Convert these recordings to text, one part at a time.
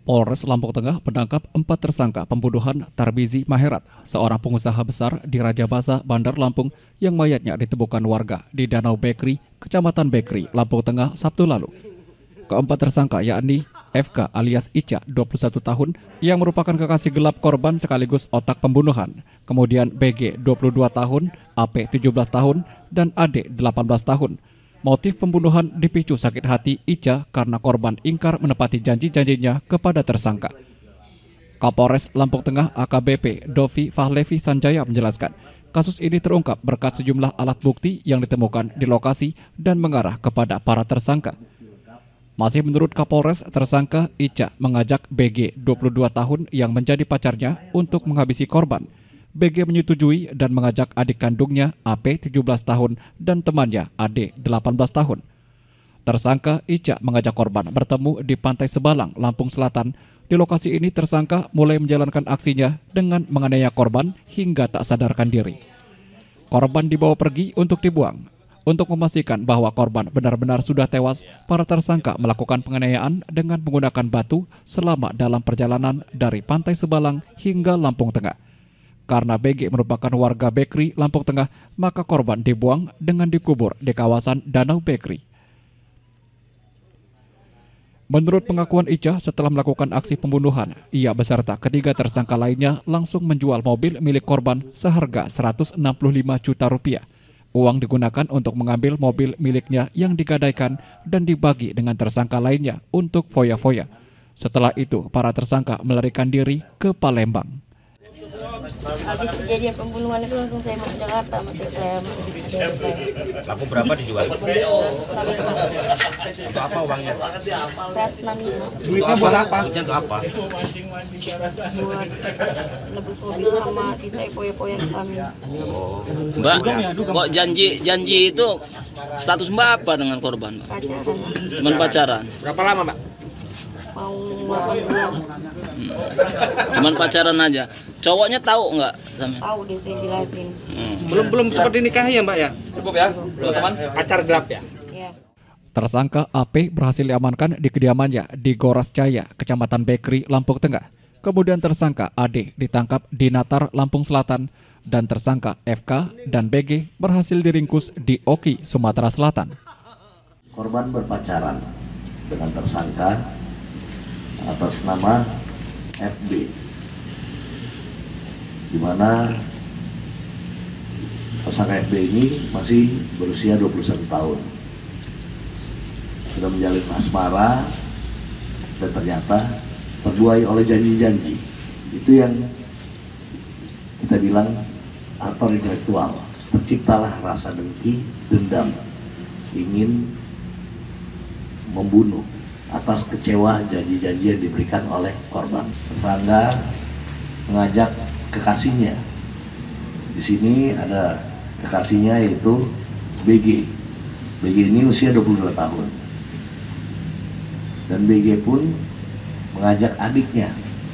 Polres Lampung Tengah menangkap 4 tersangka pembunuhan Tarbizi Maherat, seorang pengusaha besar di Raja Basa, Bandar Lampung, yang mayatnya ditemukan warga di Danau Bekri, Kecamatan Bekri, Lampung Tengah, Sabtu lalu. Keempat tersangka yakni FK alias Ica, 21 tahun, yang merupakan kekasih gelap korban sekaligus otak pembunuhan. Kemudian BG, 22 tahun, AP, 17 tahun, dan AD, 18 tahun. Motif pembunuhan dipicu sakit hati Ica karena korban ingkar menepati janji-janjinya kepada tersangka. Kapolres Lampung Tengah AKBP Dovi Fahlevi Sanjaya menjelaskan, kasus ini terungkap berkat sejumlah alat bukti yang ditemukan di lokasi dan mengarah kepada para tersangka. Masih menurut Kapolres, tersangka Ica mengajak BG 22 tahun yang menjadi pacarnya untuk menghabisi korban. BG menyetujui dan mengajak adik kandungnya AP 17 tahun dan temannya AD 18 tahun. Tersangka Ica mengajak korban bertemu di Pantai Sebalang, Lampung Selatan. Di lokasi ini tersangka mulai menjalankan aksinya dengan menganiaya korban hingga tak sadarkan diri. Korban dibawa pergi untuk dibuang. Untuk memastikan bahwa korban benar-benar sudah tewas, para tersangka melakukan penganiayaan dengan menggunakan batu selama dalam perjalanan dari Pantai Sebalang hingga Lampung Tengah. Karena BG merupakan warga Bekri, Lampung Tengah, maka korban dibuang dengan dikubur di kawasan Danau Bekri. Menurut pengakuan Ica, setelah melakukan aksi pembunuhan, ia beserta ketiga tersangka lainnya langsung menjual mobil milik korban seharga 165 juta rupiah. Uang digunakan untuk mengambil mobil miliknya yang digadaikan dan dibagi dengan tersangka lainnya untuk foya-foya. Setelah itu, para tersangka melarikan diri ke Palembang. Habis kejadian pembunuhan itu langsung saya mau ke Jakarta, saya. Laku berapa dijual? Untuk apa uangnya? 165. Duitnya buat apa? Duitnya untuk apa? Buat nebus mobil sama sisa poya-poya kami. Mbak, kok janji itu status Mbak apa dengan korban? Pacaran. Cuman pacaran. Berapa lama, Mbak? Mau 8 bulan. Cuman pacaran aja. Cowoknya tahu nggak? Tahu deh, saya jelasin. Belum seperti nikah ya, Mbak ya? Cukup ya, teman. Pacar gelap ya? Ya. Tersangka AP berhasil diamankan di kediamannya di Goras Jaya, Kecamatan Bekri, Lampung Tengah. Kemudian tersangka AD ditangkap di Natar, Lampung Selatan, dan tersangka FK dan BG berhasil diringkus di Oki, Sumatera Selatan. Korban berpacaran dengan tersangka atas nama FB, di mana tersangka FB ini masih berusia 21 tahun. Sudah menjalin asmara dan ternyata terbuai oleh janji-janji. Itu yang kita bilang aktor intelektual. Terciptalah rasa dengki, dendam, ingin membunuh atas kecewa janji-janji yang diberikan oleh korban. Tersangka mengajak kekasihnya. Di sini ada kekasihnya yaitu BG. BG ini usia 22 tahun. Dan BG pun mengajak adiknya.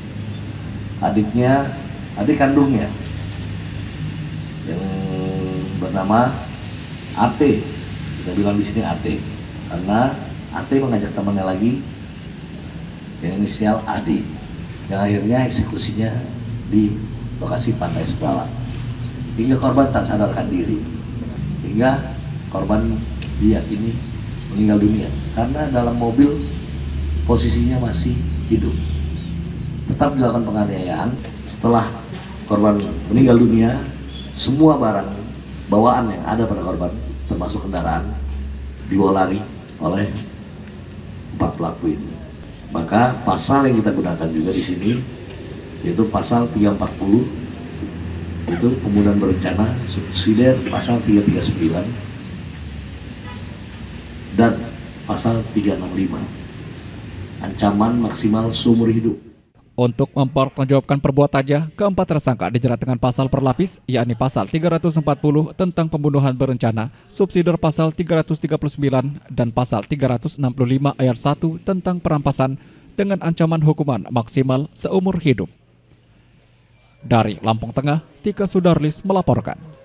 Adik kandungnya yang bernama AT. Kita bilang di sini AT karena AT mengajak temannya lagi yang inisial AD, yang akhirnya eksekusinya di lokasi Pantai Sebalang hingga korban tak sadarkan diri, hingga korban diyakini meninggal dunia karena dalam mobil posisinya masih hidup. Tetap dilakukan penganiayaan. Setelah korban meninggal dunia, semua barang bawaan yang ada pada korban termasuk kendaraan dibawa lari oleh 4 pelaku ini. Maka pasal yang kita gunakan juga di sini yaitu pasal 340, itu pembunuhan berencana, subsidiar pasal 339 dan pasal 365, ancaman maksimal seumur hidup. Untuk mempertanggungjawabkan perbuatannya, keempat tersangka dijerat dengan pasal berlapis, yakni pasal 340 tentang pembunuhan berencana, subsidiar pasal 339, dan pasal 365 ayat 1 tentang perampasan dengan ancaman hukuman maksimal seumur hidup. Dari Lampung Tengah, Tika Sudarlis melaporkan.